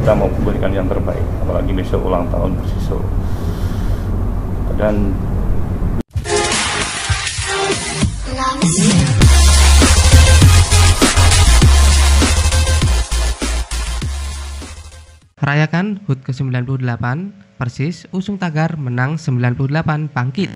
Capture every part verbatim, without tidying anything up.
kita mau berikan yang terbaik, apalagi besok ulang tahun Persis Solo. Dan merayakan H U T ke sembilan puluh delapan, Persis usung tagar menang sembilan puluh delapan bangkit.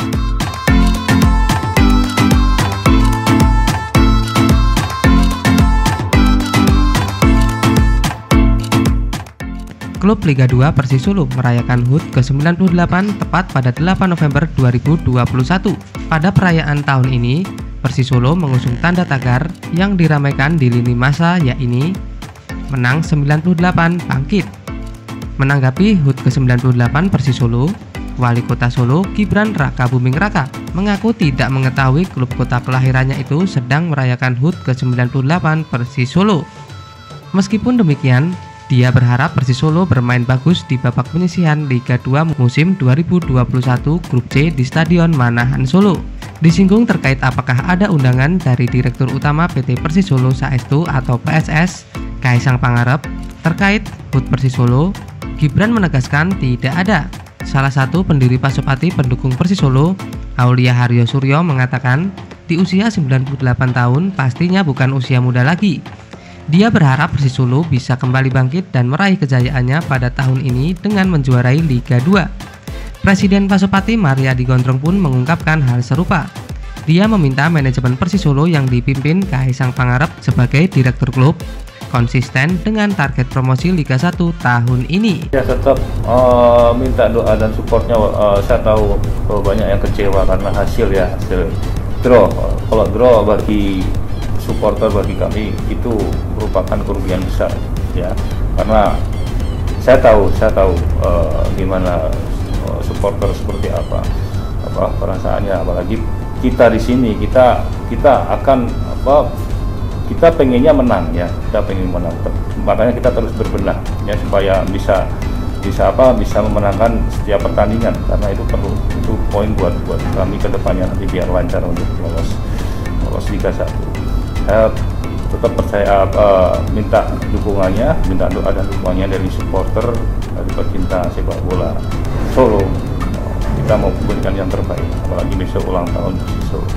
Klub Liga dua Persis Solo merayakan H U T ke sembilan puluh delapan tepat pada delapan November dua ribu dua puluh satu. Pada perayaan tahun ini, Persis Solo mengusung tanda tagar yang diramaikan di lini masa, yakni menang sembilan puluh delapan bangkit. Menanggapi H U T ke sembilan puluh delapan Persis Solo, Wali Kota Solo Gibran Raka Buming Raka mengaku tidak mengetahui klub kota kelahirannya itu sedang merayakan H U T ke sembilan puluh delapan Persis Solo. Meskipun demikian, dia berharap Persis Solo bermain bagus di babak penyisihan Liga dua musim dua ribu dua puluh satu Grup C di Stadion Manahan Solo. Disinggung terkait apakah ada undangan dari Direktur Utama P T Persis Solo Saestu atau P S S, Kaisang Pangarep, terkait H U T Persis Solo, Gibran menegaskan tidak ada. Salah satu pendiri Pasopati pendukung Persis Solo, Aulia Haryo Suryo, mengatakan di usia sembilan puluh delapan tahun pastinya bukan usia muda lagi. Dia berharap Persis Solo bisa kembali bangkit dan meraih kejayaannya pada tahun ini dengan menjuarai Liga dua. Presiden Pasopati Mariadi Gondrong pun mengungkapkan hal serupa. Dia meminta manajemen Persis Solo yang dipimpin Kaisang Pangarep sebagai direktur klub konsisten dengan target promosi Liga satu tahun ini. Ya, tetap uh, minta doa dan supportnya. Uh, saya tahu uh, banyak yang kecewa karena hasil ya hasil draw. Uh, kalau draw bagi supporter, bagi kami itu merupakan kerugian besar ya, karena saya tahu saya tahu uh, gimana uh, supporter seperti apa apa perasaannya, apalagi kita di sini kita kita akan apa kita pengennya menang ya, kita pengen menang, makanya kita terus berbenah ya supaya bisa bisa apa bisa memenangkan setiap pertandingan, karena itu perlu, itu poin buat buat kami ke depannya nanti biar lancar untuk lolos lolos Liga satu. Saya tetap percaya uh, minta dukungannya, minta doa dan dukungannya dari supporter, dari pecinta sepak bola Solo. Kita mau berikan yang terbaik, apalagi besok ulang tahun Persis Solo.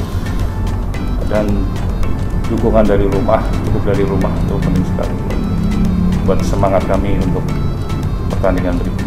Dan dukungan dari rumah, cukup dari rumah itu penting sekali buat semangat kami untuk pertandingan berikutnya.